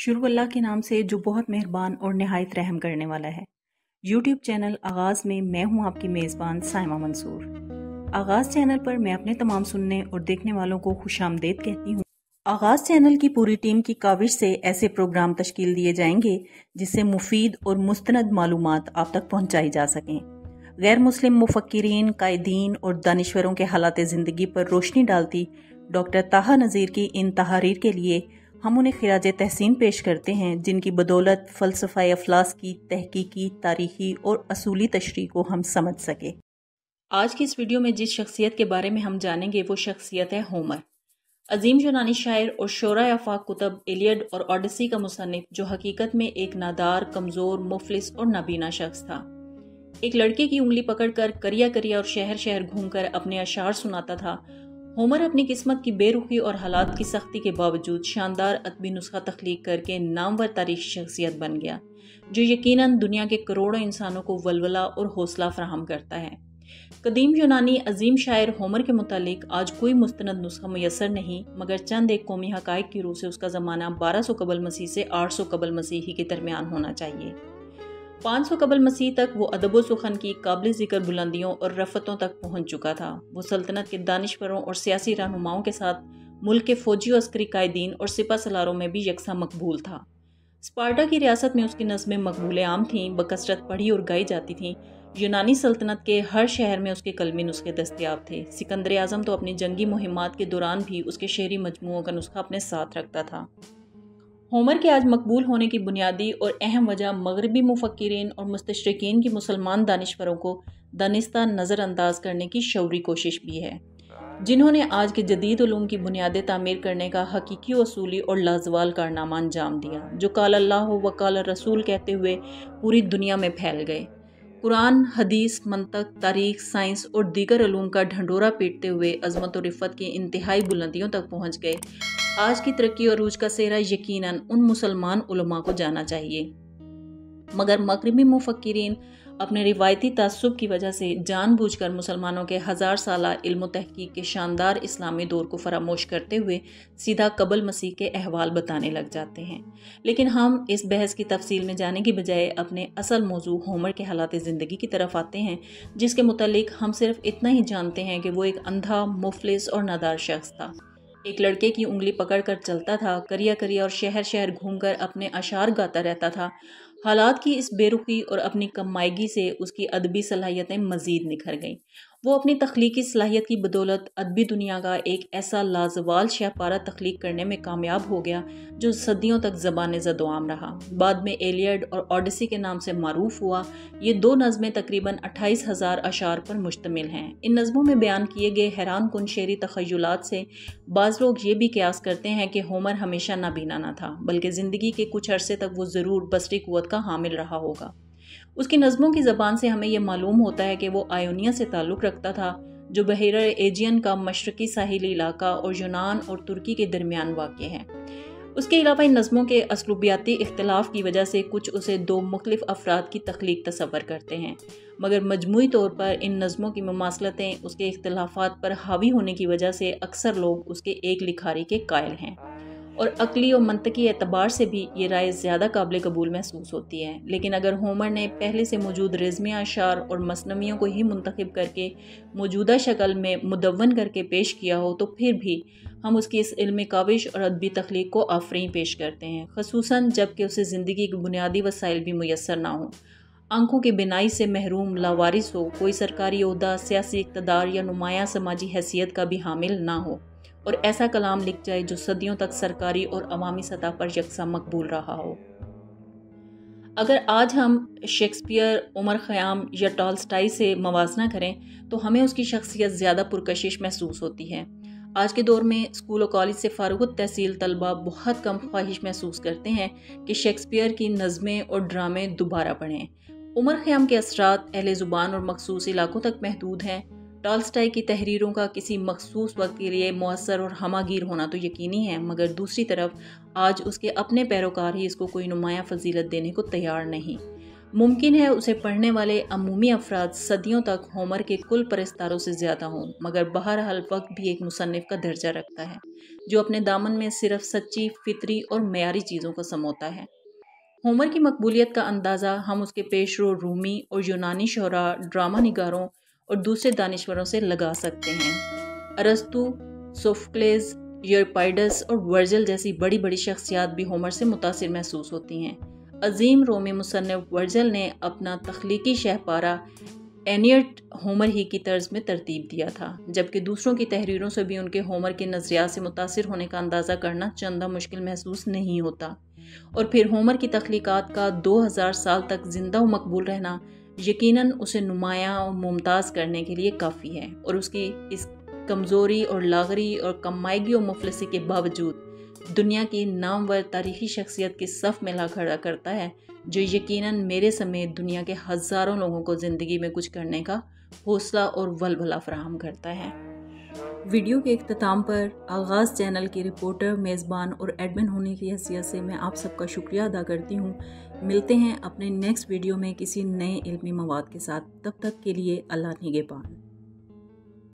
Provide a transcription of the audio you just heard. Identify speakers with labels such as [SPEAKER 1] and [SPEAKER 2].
[SPEAKER 1] شروع اللہ کے نام سے جو بہت مہربان اور نہایت رحم کرنے والا ہے۔ یوٹیوب چینل آغاز میں میں ہوں آپ کی میزبان سائمہ منصور۔ آغاز چینل پر میں اپنے تمام سننے اور دیکھنے والوں کو خوش آمدید کہتی ہوں۔ آغاز چینل کی پوری ٹیم کی کاوش سے ایسے پروگرام تشکیل دیے جائیں گے جس سے مفید اور مستند معلومات آپ تک پہنچائی جا سکیں۔ غیر مسلم مفکرین، قائدین اور دانشوروں کے حالات زندگی پر روشنی ڈالتی ڈاکٹر طٰہٰ نذیر کی ان تحاریر کے لیے ہم انہیں خراج تحسین پیش کرتے ہیں، جن کی بدولت فلسفہ افلاس کی تحقیقی، تاریخی اور اصولی تشریح کو ہم سمجھ سکے۔ آج کی اس ویڈیو میں جس شخصیت کے بارے میں ہم جانیں گے وہ شخصیت ہے ہومر، عظیم یونانی شاعر اور شعراء آفاق کتب ایلیڈ اور اوڈیسی کا مصنف، جو حقیقت میں ایک نادار، کمزور، مفلس اور نابینا شخص تھا۔ ایک لڑکے کی انگلی پکڑ کر کریا کریا اور شہر شہر گھوم کر اپنے اشعار سناتا تھا۔ ہومر اپنی قسمت کی بے رخی اور حالات کی سختی کے باوجود شاندار ادبی نسخہ تخلیق کر کے نامور تاریخی شخصیت بن گیا، جو یقیناً دنیا کے کروڑوں انسانوں کو ولولہ اور حوصلہ فراہم کرتا ہے۔ قدیم یونانی عظیم شاعر ہومر کے متعلق آج کوئی مستند نسخہ میسر نہیں، مگر چند ایک قومی حقائق کی روح سے اس کا زمانہ 1200 قبل مسیح سے 800 قبل مسیح ہی کے درمیان ہونا چاہیے۔ 500 قبل مسیح تک وہ ادب و سخن کی قابل ذکر بلندیوں اور رفتوں تک پہنچ چکا تھا۔ وہ سلطنت کے دانشوروں اور سیاسی رہنماؤں کے ساتھ ملک کے فوجی و عسکری قائدین اور سپہ سالاروں میں بھی یکساں مقبول تھا۔ اسپارٹا کی ریاست میں اس کی نظمیں مقبول عام تھیں، بکثرت پڑھی اور گائی جاتی تھیں۔ یونانی سلطنت کے ہر شہر میں اس کے کلمی نسخے دستیاب تھے۔ سکندر اعظم تو اپنی جنگی مہمات کے دوران بھی اس کے شعری مجموعوں کا نسخہ اپنے ساتھ رکھتا تھا۔ ہومر کے آج مقبول ہونے کی بنیادی اور اہم وجہ مغربی مفکرین اور مستشرقین کی مسلمان دانشوروں کو دانستہ نظر انداز کرنے کی شعوری کوشش بھی ہے، جنہوں نے آج کے جدید علوم کی بنیادیں تعمیر کرنے کا حقیقی اصولی اور لازوال کارنامہ انجام دیا، جو قال اللہ و قال الرسول کہتے ہوئے پوری دنیا میں پھیل گئے۔ قرآن، حدیث، منطق، تاریخ، سائنس اور دیگر علوم کا ڈھنڈورا پیٹتے ہوئے عظمت و رفت کی انتہائی بلندیوں تک پہنچ گئے۔ آج کی ترقی اور عروج کا سہرا یقیناً ان مسلمان علماء کو جانا چاہیے، مگر مغربی مفکرین اپنے روایتی تعصب کی وجہ سے جان بوجھ کر مسلمانوں کے 1000 سالہ علم و تحقیق کے شاندار اسلامی دور کو فراموش کرتے ہوئے سیدھا قبل مسیح کے احوال بتانے لگ جاتے ہیں۔ لیکن ہم اس بحث کی تفصیل میں جانے کی بجائے اپنے اصل موضوع ہومر کے حالات زندگی کی طرف آتے ہیں، جس کے متعلق ہم صرف اتنا ہی جانتے ہیں کہ وہ ایک اندھا، مفلس اور نادار شخص تھا۔ ایک لڑکے کی انگلی پکڑ کر چلتا تھا، کریا کریا اور شہر شہر گھوم کر اپنے اشعار گاتا رہتا تھا۔ حالات کی اس بے رخی اور اپنی کم مائگی سے اس کی ادبی صلاحیتیں مزید نکھر گئیں۔ وہ اپنی تخلیقی صلاحیت کی بدولت ادبی دنیا کا ایک ایسا لازوال شاہپارہ تخلیق کرنے میں کامیاب ہو گیا جو صدیوں تک زبان زد و عام رہا۔ بعد میں ایلیڈ اور اوڈیسی کے نام سے معروف ہوا۔ یہ دو نظمیں تقریباً 28,000 اشعار پر مشتمل ہیں۔ ان نظموں میں بیان کیے گئے حیران کن شعری تخیلات سے بعض لوگ یہ بھی قیاس کرتے ہیں کہ ہومر ہمیشہ نابینا نہ تھا، بلکہ زندگی کے کچھ عرصے تک وہ ضرور بصری قوت کا حامل رہا ہوگا۔ اس کی نظموں کی زبان سے ہمیں یہ معلوم ہوتا ہے کہ وہ آئونیا سے تعلق رکھتا تھا، جو بحیرہ ایجین کا مشرقی ساحلی علاقہ اور یونان اور ترکی کے درمیان واقع ہے۔ اس کے علاوہ ان نظموں کے اسلوبیاتی اختلاف کی وجہ سے کچھ اسے دو مختلف افراد کی تخلیق تصور کرتے ہیں، مگر مجموعی طور پر ان نظموں کی مماثلتیں اس کے اختلافات پر حاوی ہونے کی وجہ سے اکثر لوگ اس کے ایک لکھاری کے قائل ہیں، اور عقلی اور منطقی اعتبار سے بھی یہ رائے زیادہ قابل قبول محسوس ہوتی ہے۔ لیکن اگر ہومر نے پہلے سے موجود رزمیہ اشعار اور مثنویوں کو ہی منتخب کر کے موجودہ شکل میں مدون کر کے پیش کیا ہو تو پھر بھی ہم اس کی اس علمی کاوش اور ادبی تخلیق کو آفرین پیش کرتے ہیں، خصوصاً جب کہ اسے زندگی کے بنیادی وسائل بھی میسر نہ ہوں، آنکھوں کی بینائی سے محروم، لاوارث ہو، کوئی سرکاری عہدہ، سیاسی اقتدار یا نمایاں سماجی حیثیت کا بھی حامل نہ ہو، اور ایسا کلام لکھ جائے جو صدیوں تک سرکاری اور عوامی سطح پر یکساں مقبول رہا ہو۔ اگر آج ہم شیکسپیئر، عمر خیام یا ٹالسٹائی سے موازنہ کریں تو ہمیں اس کی شخصیت زیادہ پرکشش محسوس ہوتی ہے۔ آج کے دور میں اسکول و کالج سے فارغ التحصیل طلبہ بہت کم خواہش محسوس کرتے ہیں کہ شیکسپیئر کی نظمیں اور ڈرامے دوبارہ پڑھیں۔ عمر خیام کے اثرات اہل زبان اور مخصوص علاقوں تک محدود ہیں۔ ٹالسٹائی کی تحریروں کا کسی مخصوص وقت کے لیے مؤثر اور ہمہ گیر ہونا تو یقینی ہے، مگر دوسری طرف آج اس کے اپنے پیروکار ہی اس کو کوئی نمایاں فضیلت دینے کو تیار نہیں۔ मुमकिन है उसे पढ़ने वाले अमूमी अफराद सदियों तक होमर के कुल परस्तारों से ज़्यादा हों, मगर बहरहाल वक्त भी एक मुसन्निफ़ का दर्जा रखता है जो अपने दामन में सिर्फ सच्ची, फितरी और मयारी चीज़ों को समोता है। होमर की मकबूलियत का अंदाज़ा हम उसके पेशरो रूमी और यूनानी शोरा, ड्रामा निगारों और दूसरे दानिश्वरों से लगा सकते हैं। अरस्तु, सोफोक्लेस, यूरिपिडस और वर्जिल जैसी बड़ी बड़ी शख्सियात भी होमर से मुतासिर महसूस होती हैं। अजीम रोमी मुसन्निफ वर्जिल ने अपना तख्लीकी शहपारा एनियट होमर ही की तर्ज में तरतीब दिया था, जबकि दूसरों की तहरीरों से भी उनके होमर के नज़रियात से मुतासिर होने का अंदाज़ा करना चंदा मुश्किल महसूस नहीं होता। और फिर होमर की तख्लीकात का 2000 साल तक जिंदा व मकबूल रहना यकीनन उसे नुमायाँ और मुमताज़ करने के लिए काफ़ी है, और उसकी इस कमज़ोरी और लागरी और कमाईगी और मुफलिसी के बावजूद दुनिया की नामवर तारीख़ी शख्सियत की सफ़ में ला खड़ा करता है, जो यकीनन मेरे समेत दुनिया के हज़ारों लोगों को ज़िंदगी में कुछ करने का हौसला और वलवला फराहम करता है। वीडियो के इख्तिताम पर आगाज़ चैनल की रिपोर्टर, मेज़बान और एडमिन होने की हैसियत से मैं आप सबका शुक्रिया अदा करती हूँ। मिलते हैं अपने नेक्स्ट वीडियो में किसी नए इल्मी मवाद के साथ। तब तक के लिए अल्लाह निगहबान।